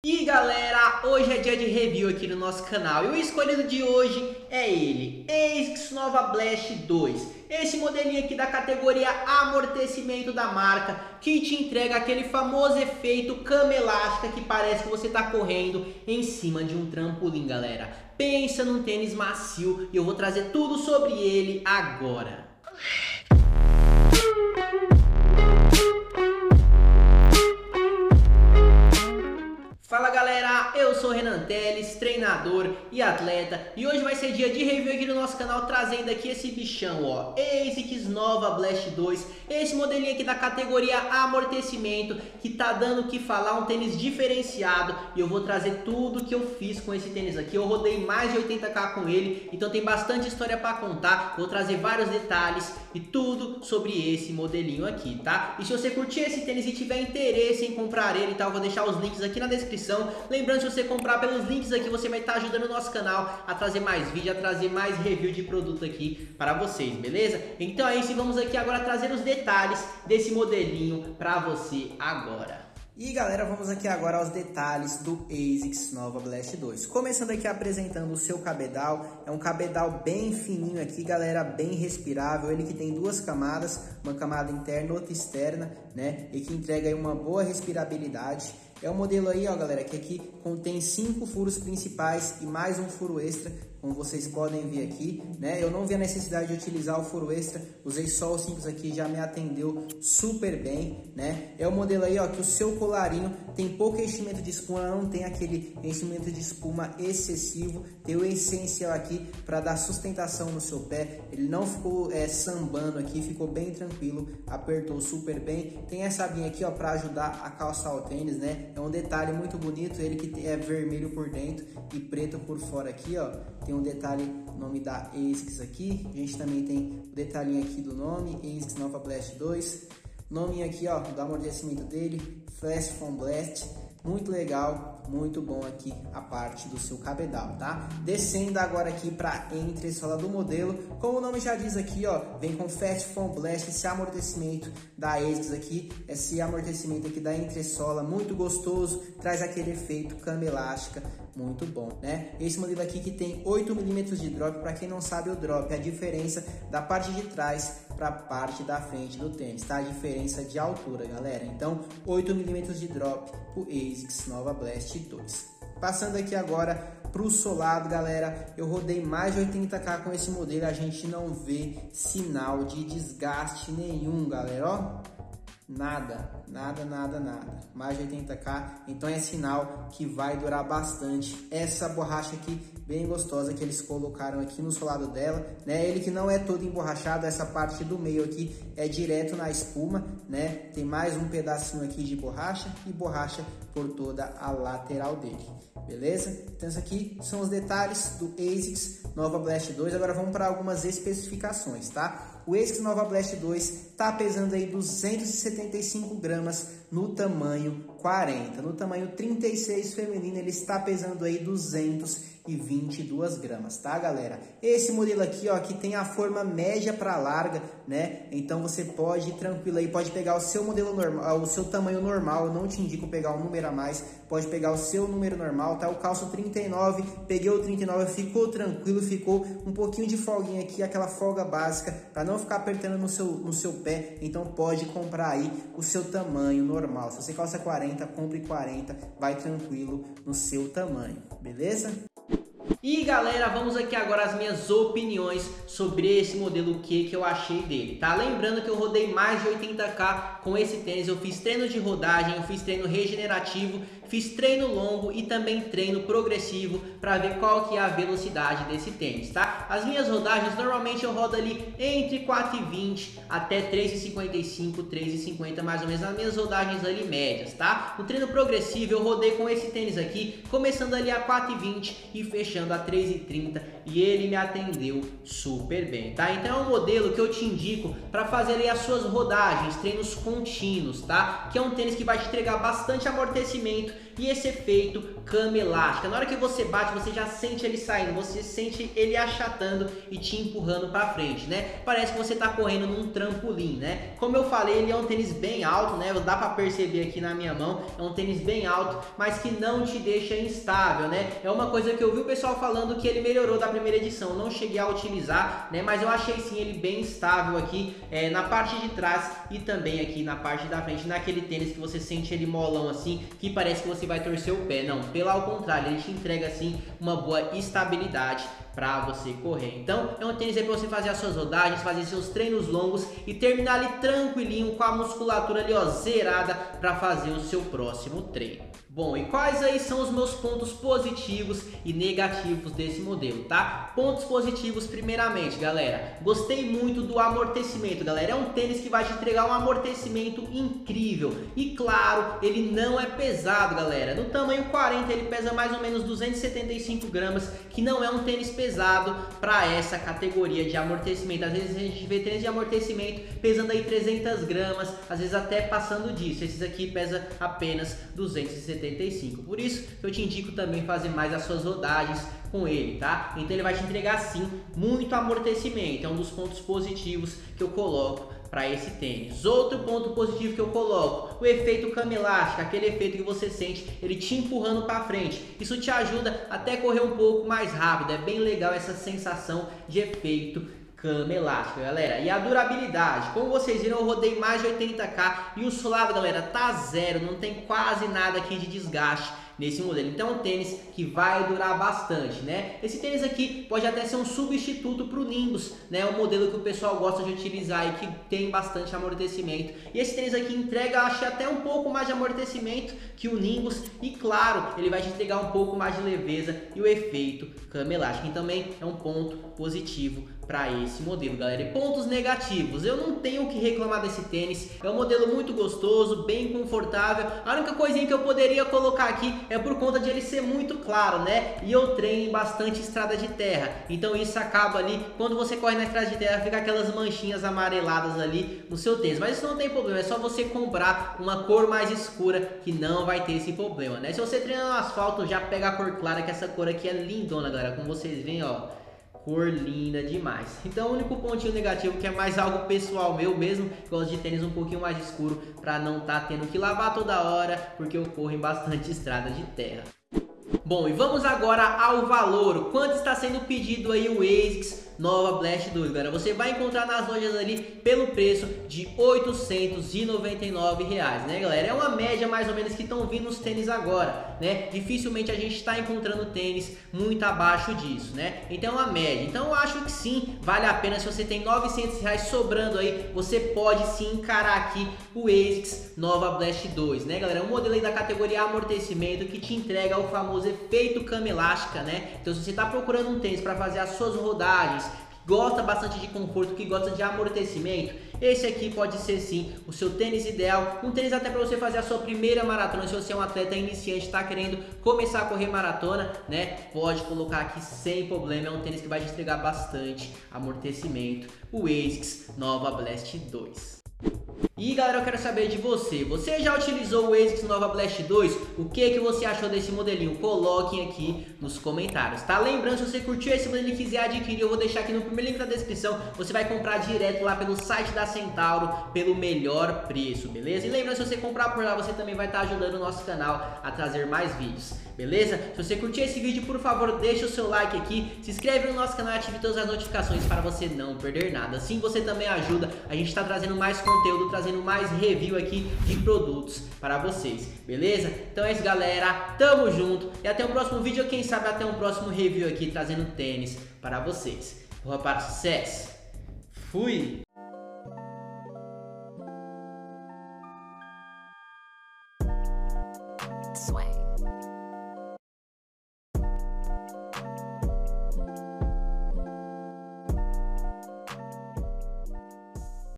E galera, hoje é dia de review aqui no nosso canal e o escolhido de hoje é ele, ASICS Nova Blast 2. Esse modelinho aqui da categoria amortecimento da marca, que te entrega aquele famoso efeito cama elástica que parece que você está correndo em cima de um trampolim, galera. Pensa num tênis macio e eu vou trazer tudo sobre ele agora. Fala galera, eu sou Renan Teles, treinador e atleta, e hoje vai ser dia de review aqui no nosso canal, trazendo aqui esse bichão, ó, ASICS Nova Blast 2, esse modelinho aqui da categoria amortecimento, que tá dando o que falar, um tênis diferenciado, e eu vou trazer tudo que eu fiz com esse tênis aqui. Eu rodei mais de 80k com ele, então tem bastante história para contar, vou trazer vários detalhes e tudo sobre esse modelinho aqui, tá? E se você curtir esse tênis e tiver interesse em comprar ele, tá, eu vou deixar os links aqui na descrição. Lembrando, se você comprar pelos links aqui, você vai estar ajudando o nosso canal a trazer mais vídeo, a trazer mais review de produto aqui para vocês, beleza? Então é isso, vamos aqui agora trazer os detalhes desse modelinho para você agora. E galera, vamos aqui agora aos detalhes do ASICS Nova Blast 2. Começando aqui apresentando o seu cabedal, é um cabedal bem fininho aqui, galera, bem respirável. Ele que tem duas camadas, uma camada interna e outra externa, né? E que entrega aí uma boa respirabilidade. É um modelo aí, ó, galera, que aqui contém 5 furos principais e mais um furo extra, como vocês podem ver aqui, né? Eu não vi a necessidade de utilizar o furo extra, usei só o simples aqui, já me atendeu super bem, né? É um modelo aí, ó, que o seu colarinho tem pouco enchimento de espuma, não tem aquele enchimento de espuma excessivo, tem o essencial aqui para dar sustentação no seu pé. Ele não ficou sambando aqui, ficou bem tranquilo, apertou super bem. Tem essa abinha aqui, ó, para ajudar a calçar o tênis, né? É um detalhe muito bonito, ele que é vermelho por dentro e preto por fora aqui, ó. Tem um detalhe, nome da ASICS aqui. A gente também tem o detalhinho aqui do nome, ASICS Nova Blast 2. Nome aqui, ó, do amortecimento dele, Fast Foam Blast. Muito legal, muito bom aqui a parte do seu cabedal, tá? Descendo agora aqui para a entressola do modelo, como o nome já diz aqui, ó, vem com Fast Foam Blast, esse amortecimento da ASICS aqui, esse amortecimento aqui da entressola, muito gostoso, traz aquele efeito cama elástica, muito bom, né? Esse modelo aqui que tem 8 mm de drop, para quem não sabe o drop é a diferença da parte de trás para a parte da frente do tênis, tá? A diferença de altura, galera. Então, 8 mm de drop o ASICS Nova Blast 2. Passando aqui agora para o solado, galera, eu rodei mais de 80k com esse modelo, a gente não vê sinal de desgaste nenhum, galera, ó. Nada. Mais de 80k, então é sinal que vai durar bastante. Essa borracha aqui, bem gostosa, que eles colocaram aqui no solado dela, né? Ele que não é todo emborrachado, essa parte do meio aqui é direto na espuma, né? Tem mais um pedacinho aqui de borracha e borracha por toda a lateral dele, beleza? Então isso aqui são os detalhes do ASICS Nova Blast 2. Agora vamos para algumas especificações, tá? O ASICS Nova Blast 2 tá pesando aí 275 gramas no tamanho 40. No tamanho 36 feminino ele está pesando aí 222 gramas, tá, galera? Esse modelo aqui, ó, que tem a forma média para larga, né? Então você pode ir tranquilo aí, pode pegar o seu modelo normal, o seu tamanho normal. Eu não te indico pegar um número a mais, pode pegar o seu número normal, tá? Eu calço 39, peguei o 39, ficou tranquilo, ficou um pouquinho de folguinha aqui, aquela folga básica, para não ficar apertando no seu pé. Então pode comprar aí o seu tamanho normal. Se você calça 40, compre 40, vai tranquilo no seu tamanho, beleza? E galera, vamos aqui agora as minhas opiniões sobre esse modelo, o que eu achei dele, tá? Lembrando que eu rodei mais de 80k com esse tênis, eu fiz treino de rodagem, eu fiz treino regenerativo, fiz treino longo e também treino progressivo para ver qual que é a velocidade desse tênis, tá? As minhas rodagens, normalmente eu rodo ali entre 4,20 até 3,55, 3,50 mais ou menos, nas minhas rodagens ali médias, tá? No treino progressivo eu rodei com esse tênis aqui, começando ali a 4,20 e fechando a 3,30, e ele me atendeu super bem, tá? Então é um modelo que eu te indico para fazer ali as suas rodagens, treinos contínuos, tá? Que é um tênis que vai te entregar bastante amortecimento e esse efeito cama elástica. Na hora que você bate, você já sente ele saindo, você sente ele achatando e te empurrando para frente, né? Parece que você tá correndo num trampolim, né? Como eu falei, ele é um tênis bem alto, né? Dá para perceber aqui na minha mão, é um tênis bem alto, mas que não te deixa instável, né? É uma coisa que eu vi o pessoal falando que ele melhorou da primeira edição. Eu não cheguei a utilizar, né? Mas eu achei sim ele bem estável aqui na parte de trás e também aqui na parte da frente, naquele tênis que você sente ele molão assim, que parece que você vai torcer o pé. Não, pelo contrário, ele te entrega assim uma boa estabilidade para você correr. Então é um tênis aí para você fazer as suas rodagens, fazer seus treinos longos e terminar ali tranquilinho com a musculatura ali ó, zerada para fazer o seu próximo treino. Bom, e quais aí são os meus pontos positivos e negativos desse modelo, tá? Pontos positivos primeiramente, galera. Gostei muito do amortecimento, galera. É um tênis que vai te entregar um amortecimento incrível. E claro, ele não é pesado, galera. No tamanho 40 ele pesa mais ou menos 275 gramas, que não é um tênis pesado para essa categoria de amortecimento. Às vezes a gente vê tênis de amortecimento pesando aí 300 gramas, às vezes até passando disso. Esses aqui pesa apenas 275. Por isso que eu te indico também fazer mais as suas rodagens com ele, tá? Então ele vai te entregar sim muito amortecimento, é um dos pontos positivos que eu coloco para esse tênis. Outro ponto positivo que eu coloco, o efeito cama elástica, aquele efeito que você sente ele te empurrando para frente. Isso te ajuda até correr um pouco mais rápido, é bem legal essa sensação de efeito cama elástica, galera. E a durabilidade, como vocês viram, eu rodei mais de 80k e o solado, galera, tá zero, não tem quase nada aqui de desgaste nesse modelo. Então é um tênis que vai durar bastante, né? Esse tênis aqui pode até ser um substituto para o Nimbus, né? Um modelo que o pessoal gosta de utilizar e que tem bastante amortecimento. E esse tênis aqui entrega, acho até um pouco mais de amortecimento que o Nimbus e claro, ele vai te entregar um pouco mais de leveza e o efeito cama elástica. E também é um ponto positivo para esse modelo, galera. E pontos negativos, eu não tenho o que reclamar desse tênis, é um modelo muito gostoso, bem confortável. A única coisinha que eu poderia colocar aqui é por conta de ele ser muito claro, né? E eu treino em bastante estrada de terra, então isso acaba ali, quando você corre na estrada de terra, fica aquelas manchinhas amareladas ali no seu tênis. Mas isso não tem problema, é só você comprar uma cor mais escura que não vai ter esse problema, né? Se você treina no asfalto, já pega a cor clara, que essa cor aqui é lindona, galera. Como vocês veem, ó, cor linda demais. Então o único pontinho negativo, que é mais algo pessoal meu mesmo, gosto de tênis um pouquinho mais escuro para não estar tendo que lavar toda hora, porque eu corro em bastante estrada de terra. Bom, e vamos agora ao valor. Quanto está sendo pedido aí o ASICS Nova Blast 2, galera? Você vai encontrar nas lojas ali pelo preço de R$ 899, né, galera? É uma média mais ou menos que estão vindo os tênis agora, né? Dificilmente a gente está encontrando tênis muito abaixo disso, né? Então é uma média. Então eu acho que sim, vale a pena. Se você tem R$ 900 sobrando aí, você pode sim encarar aqui o ASICS Nova Blast 2, né, galera? É um modelo aí da categoria amortecimento que te entrega o famoso efeito cama elástica, né? Então se você está procurando um tênis para fazer as suas rodagens, que gosta bastante de conforto, que gosta de amortecimento, esse aqui pode ser sim o seu tênis ideal, um tênis até para você fazer a sua primeira maratona. Se você é um atleta iniciante, está querendo começar a correr maratona, né, pode colocar aqui sem problema. É um tênis que vai te entregar bastante amortecimento, o ASICS Nova Blast 2. E galera, eu quero saber de você. Você já utilizou o ASICS Nova Blast 2? O que você achou desse modelinho? Coloquem aqui nos comentários, tá? Lembrando, se você curtiu esse modelo e quiser adquirir, eu vou deixar aqui no primeiro link da descrição. Você vai comprar direto lá pelo site da Centauro pelo melhor preço, beleza? E lembrando, se você comprar por lá, você também vai estar ajudando o nosso canal a trazer mais vídeos, beleza? Se você curtiu esse vídeo, por favor, deixa o seu like aqui, se inscreve no nosso canal e ative todas as notificações para você não perder nada. Assim você também ajuda, a gente está trazendo mais conteúdo, trazendo mais review aqui de produtos para vocês, beleza? Então é isso, galera, tamo junto e até o próximo vídeo, ou quem sabe até um próximo review aqui trazendo tênis para vocês. Bora para o sucesso, fui! Sway.